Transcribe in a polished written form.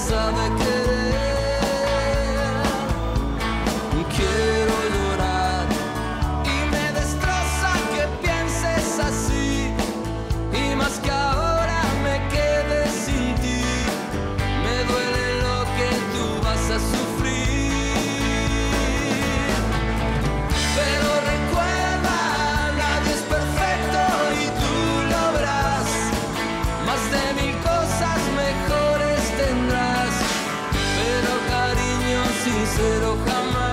sabe querer. Quiero llorar y me destroza que pienses así, y más que ahora me quede sin ti. Me duele lo que tú vas a sufrir, pero recuerda, nadie es perfecto y tú lo verás. Más de 1000 cosas mejores tendrás, pero cariño sincero jamás.